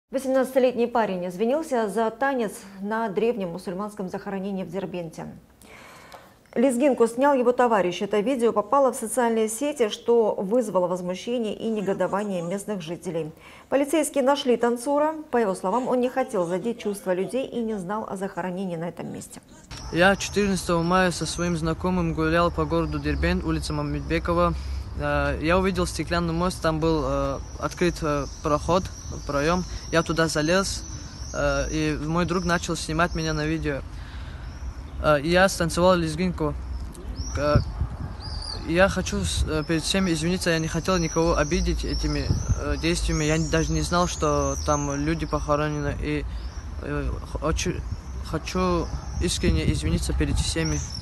18-летний парень извинился за танец на древнем мусульманском захоронении в Дербенте. Лезгинку снял его товарищ. Это видео попало в социальные сети, что вызвало возмущение и негодование местных жителей. Полицейские нашли танцора. По его словам, он не хотел задеть чувства людей и не знал о захоронении на этом месте. Я 14 мая со своим знакомым гулял по городу Дербент, улица Мамедбекова. Я увидел стеклянный мост, там был открыт проход, проем. Я туда залез, и мой друг начал снимать меня на видео. Я станцевал лезгинку. Я хочу перед всеми извиниться, я не хотел никого обидеть этими действиями. Я даже не знал, что там люди похоронены. И хочу искренне извиниться перед всеми.